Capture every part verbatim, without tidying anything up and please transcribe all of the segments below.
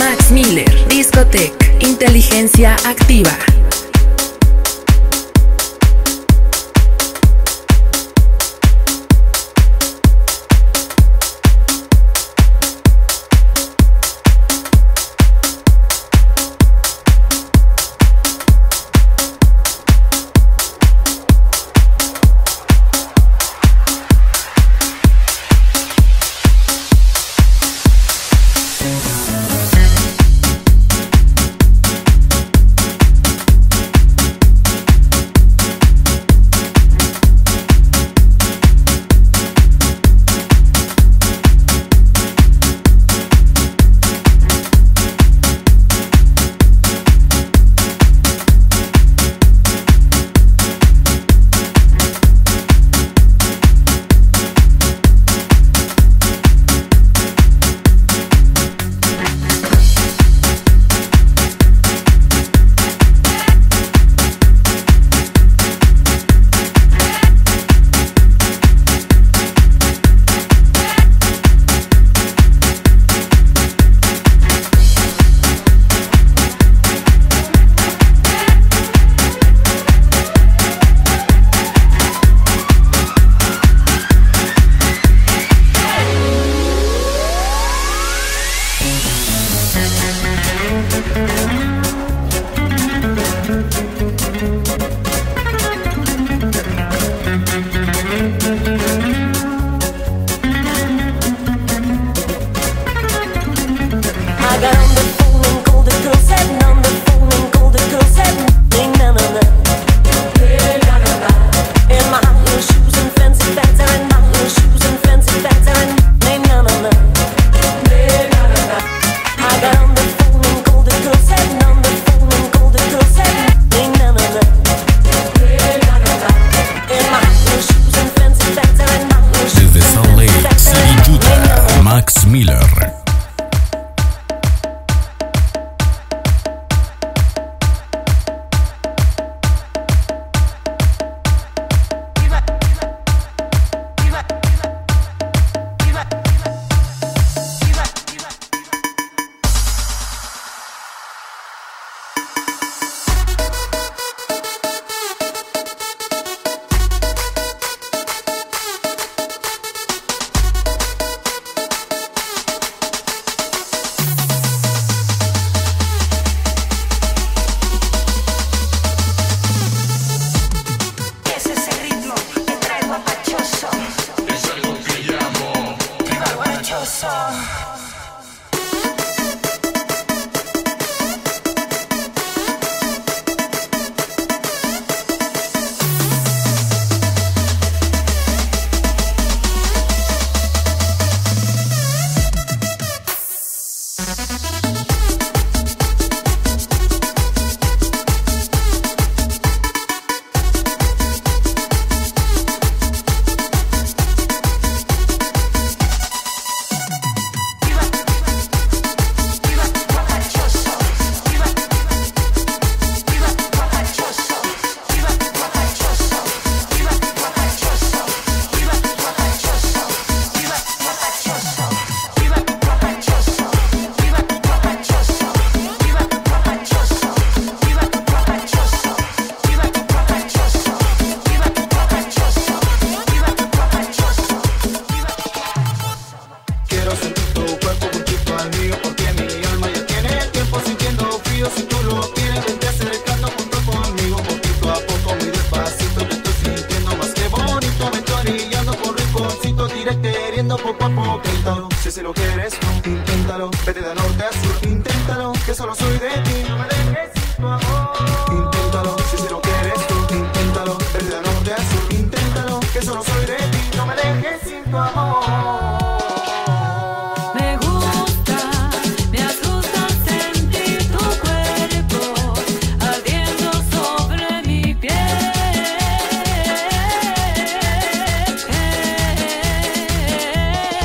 Max Miller, Discotech, inteligencia activa.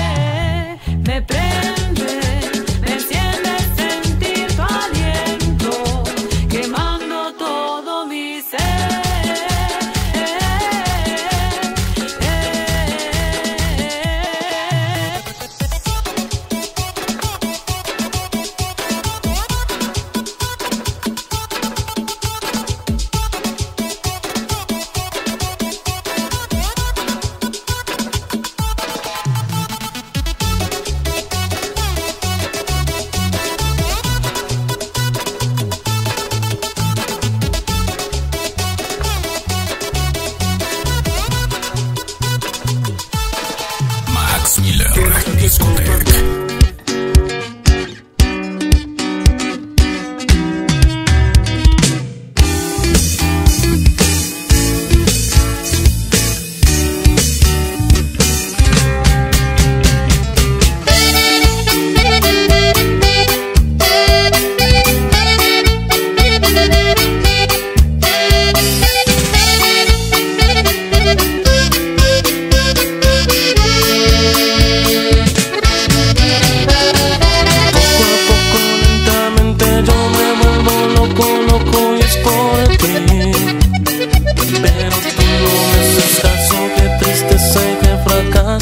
Me prende, me enciende sentir tu aliento.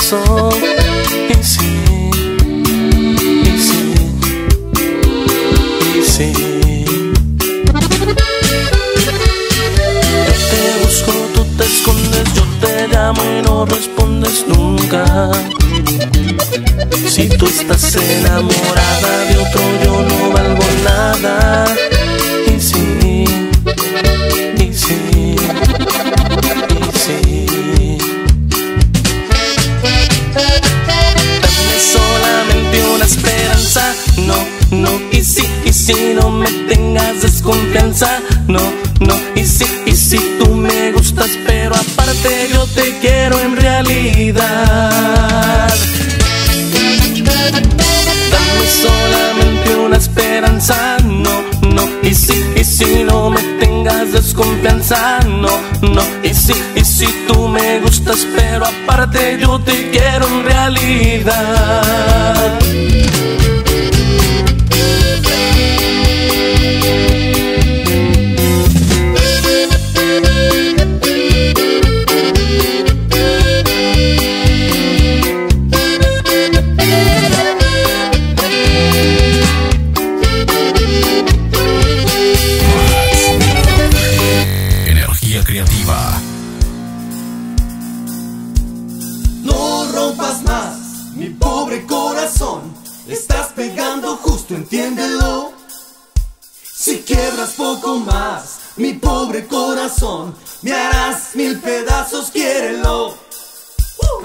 corazón. Y sí, y sí, y sí. Yo te busco, tú te escondes, yo te llamo y no respondes nunca. Si tú estás enamorada de otro, yo no valgo nada. Y sí, y sí, y sí. Dame solamente una esperanza, no, no. Y sí, y sí, no me tengas desconfianza, no, no. Y sí, y sí, tú me gustas, pero aparte yo te quiero en realidad. Dame solamente una esperanza, no, no. Y sí, y sí, no me tengas desconfianza, no, no. Y sí, y sí, tú me gustas, pero aparte yo te quiero en realidad. Creativa. No rompas más, mi pobre corazón. Estás pegando justo, entiéndelo. Si quiebras poco más, mi pobre corazón, me harás mil pedazos, quiérelo. uh.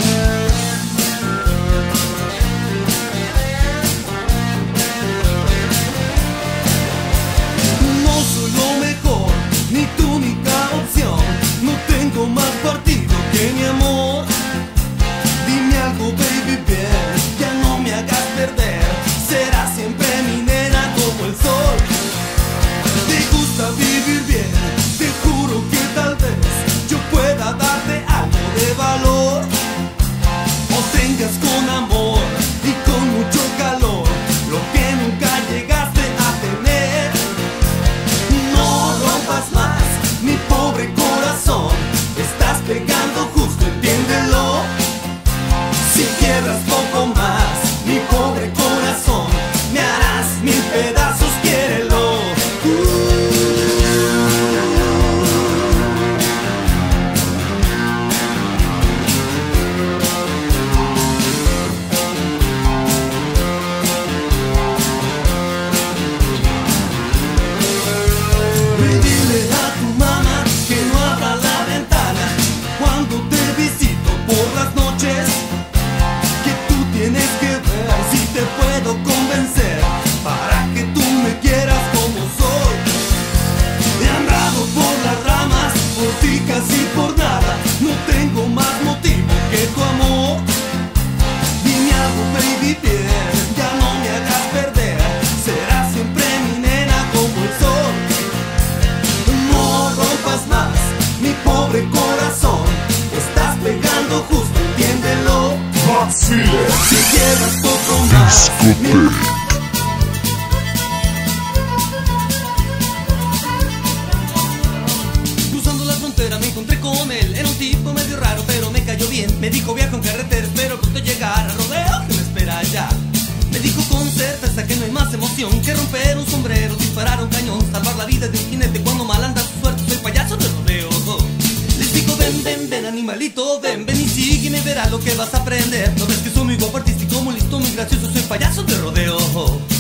No soy lo mejor, ni tu única opción. No tengo más partido que mi amor. Dime algo, baby, bien, ya no me hagas perder. Serás siempre mi nena como el sol. Te gusta vivir bien, te juro que tal vez yo pueda darte algo de valor. O tengas con amor y con mucho calor lo que nunca llegaste a tener. No rompas más, mi pobre corazón. Estás pegando justo, entiéndelo. Si quiebras poco más, mi pobre corazón, me harás mil pedazos, quiérelo. Ve, dile a tu mamá que no abra la ventana cuando te visito por las noches. Que tú tienes que ver si te puedo convencer para que tú me quieras como soy. He andado por las ramas, por ti casi por nada. No tengo más motivo que tu amor. Dime algo, baby, bien, ya no me hagas perder. Serás siempre mi nena como el sol. No rompas más, mi pobre corazón. Estás pegando justo, entiéndelo. Si llevas poco más, mi... Cruzando la frontera me encontré con él. Era un tipo medio raro, pero me cayó bien. Me dijo viajo en carretera, espero pronto llegar a rodeo que me espera allá. Me dijo con certeza que no hay más emoción que romper un sombrero, disparar un cañón, salvar la vida de un jinete cuando mal anda su suerte. Soy payaso de rodeo. Les digo ven, ven, ven animalito, ven, ven y sígueme, verás lo que vas a aprender. No ves que soy muy guapo, artístico, muy listo, muy gracioso, soy payaso de rodeo.